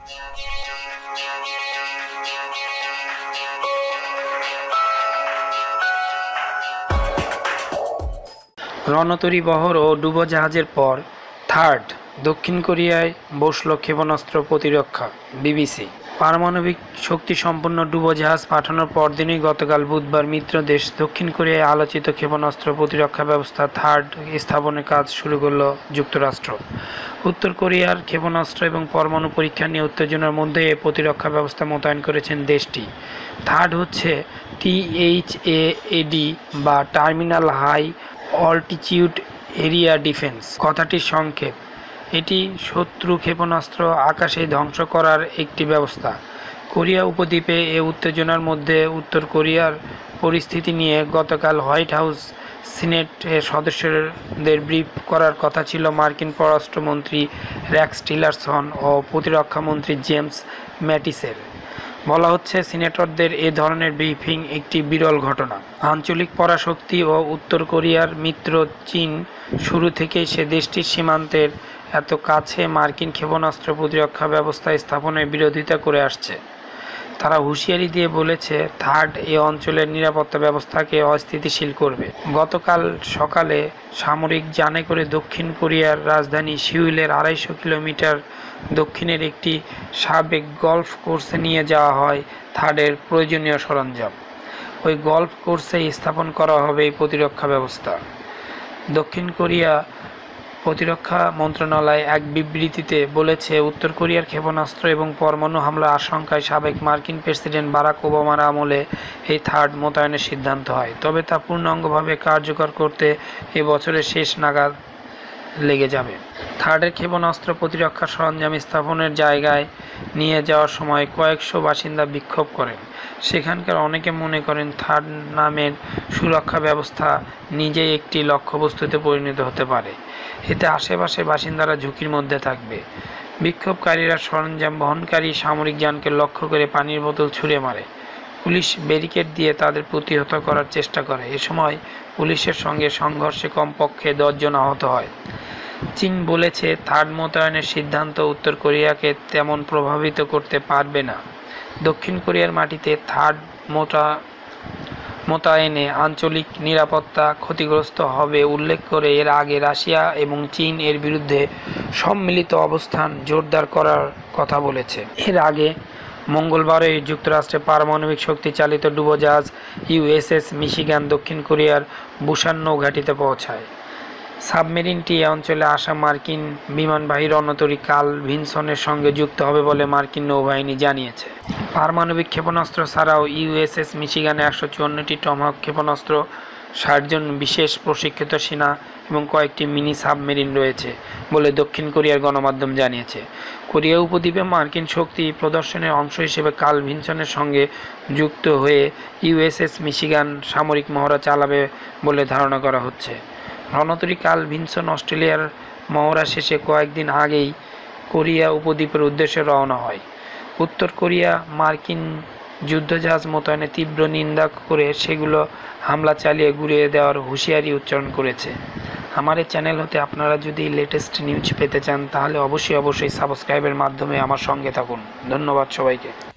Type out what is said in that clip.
রণতরী বহর ও ডুবোজাহাজের পর থার্ড দক্ষিণ কোরিয়ায় বসল ক্ষেপণাস্ত্র প্রতিরক্ষা। বিবিসি। পারমাণবিক শক্তিসম্পন্ন ডুবোজাহাজ পাঠানোর পরদিনই গতকাল বুধবার মিত্র দেশ দক্ষিণ কোরিয়ায় আলোচিত ক্ষেপণাস্ত্র প্রতিরক্ষা ব্যবস্থা থার্ড স্থাপনের কাজ শুরু করল যুক্তরাষ্ট্র। উত্তর কোরিয়ার ক্ষেপণাস্ত্র এবং পরমাণু পরীক্ষা নিয়ে উত্তেজনার মধ্যে এ প্রতিরক্ষা ব্যবস্থা মোতায়েন করেছেন দেশটি। থার্ড হচ্ছে THAAD বা terminal high altitude area defence কথাটির সংক্ষেপ। এটি শত্রু ক্ষেপণাস্ত্র আকাশে ধ্বংস করার একটি ব্যবস্থা। কোরিয়া উপদ্বীপে এ উত্তেজনার মধ্যে উত্তর কোরিয়ার পরিস্থিতি নিয়ে গতকাল হোয়াইট হাউস সিনেটের সদস্যদের ব্রিফ করার কথা ছিল মার্কিন পররাষ্ট্রমন্ত্রী রেক্স টিলারসন ও প্রতিরক্ষামন্ত্রী জেমস ম্যাটিসের। বলা হচ্ছে, সিনেটরদের এ ধরনের ব্রিফিং একটি বিরল ঘটনা। আঞ্চলিক পরাশক্তি ও উত্তর কোরিয়ার মিত্র চীন শুরু থেকেই সে দেশটির সীমান্তের এত কাছে মার্কিন ক্ষেপণাস্ত্র প্রতিরক্ষা ব্যবস্থা স্থাপনের বিরোধিতা করে আসছে। তারা হুঁশিয়ারি দিয়ে বলেছে, থার্ড এ অঞ্চলের নিরাপত্তা ব্যবস্থাকে অস্থিতিশীল করবে। গতকাল সকালে সামরিক যানে করে দক্ষিণ কোরিয়ার রাজধানী সিউলের 250 কিলোমিটার দক্ষিণের একটি সাবেক গলফ কোর্সে নিয়ে যাওয়া হয় থার্ডের প্রয়োজনীয় সরঞ্জাম। ওই গলফ কোর্সেই স্থাপন করা হবে এই প্রতিরক্ষা ব্যবস্থা। দক্ষিণ কোরিয়া প্রতিরক্ষা মন্ত্রণালয় এক বিবৃতিতে বলেছে, উত্তর কোরিয়ার ক্ষেপণাস্ত্র এবং পরমাণু হামলার আশঙ্কায় সাবেক মার্কিন প্রেসিডেন্ট বারাক ওবামার আমলে এই থার্ড মোতায়েনের সিদ্ধান্ত হয়। তবে তা পূর্ণাঙ্গভাবে কার্যকর করতে এ বছরের শেষ নাগাদ লেগে যাবে। থার্ডের ক্ষেপণাস্ত্র প্রতিরক্ষা সরঞ্জাম স্থাপনের জায়গায় নিয়ে যাওয়ার সময় কয়েকশো বাসিন্দা বিক্ষোভ করেন। সেখানকার অনেকে মনে করেন থার্ড নামের সুরক্ষা ব্যবস্থা নিজেই একটি লক্ষ্যবস্তুতে পরিণত হতে পারে। এতে আশেপাশের বাসিন্দারা ঝুঁকির মধ্যে থাকবে। বিক্ষোভকারীরা সরঞ্জাম বহনকারী সামরিক যানকে লক্ষ্য করে পানির বোতল ছুঁড়ে মারে। পুলিশ ব্যারিকেড দিয়ে তাদের প্রতিহত করার চেষ্টা করে। এ সময় পুলিশের সঙ্গে সংঘর্ষে কমপক্ষে 10 জন আহত হয়। চীন বলেছে, থার্ড মোতায়েনের সিদ্ধান্ত উত্তর কোরিয়াকে তেমন প্রভাবিত করতে পারবে না। দক্ষিণ কোরিয়ার মাটিতে থার্ড মোতায়েনে আঞ্চলিক নিরাপত্তা ক্ষতিগ্রস্ত হবে উল্লেখ করে এর আগে রাশিয়া এবং চীন এর বিরুদ্ধে সম্মিলিত অবস্থান জোরদার করার কথা বলেছে। এর আগে মঙ্গলবারে যুক্তরাষ্ট্রের পারমাণবিক শক্তি চালিত ডুবোজাহাজ USS মিশিগান দক্ষিণ কোরিয়ার বুসান নৌঘাঁটিতে পৌঁছায়। সাবমেরিনটি এ অঞ্চলে আসা মার্কিন বিমানবাহী রণতরী কার্ল ভিনসনের সঙ্গে যুক্ত হবে বলে মার্কিন নৌবাহিনী জানিয়েছে। পারমাণবিক ক্ষেপণাস্ত্র ছাড়াও USS মিশিগানে 154টি টমাহক ক্ষেপণাস্ত্র, 60 জন বিশেষ প্রশিক্ষিত সেনা এবং কয়েকটি মিনি সাবমেরিন রয়েছে বলে দক্ষিণ কোরিয়ার গণমাধ্যম জানিয়েছে। কোরিয়া উপদ্বীপে মার্কিন শক্তি প্রদর্শনের অংশ হিসেবে কার্ল ভিনসনের সঙ্গে যুক্ত হয়ে USS মিশিগান সামরিক মহড়া চালাবে বলে ধারণা করা হচ্ছে। রণতরী কার্ল ভিনসন অস্ট্রেলিয়ার মহড়া শেষে কয়েকদিন আগেই কোরিয়া উপদ্বীপের উদ্দেশ্যে রওনা হয়। উত্তর কোরিয়া মার্কিন যুদ্ধজাহাজ মোতায়েনে তীব্র নিন্দা করে সেগুলো হামলা চালিয়ে গুড়িয়ে দেওয়ার হুঁশিয়ারি উচ্চারণ করেছে। আমার এই চ্যানেল হতে আপনারা যদি লেটেস্ট নিউজ পেতে চান তাহলে অবশ্যই সাবস্ক্রাইবের মাধ্যমে আমার সঙ্গে থাকুন। ধন্যবাদ সবাইকে।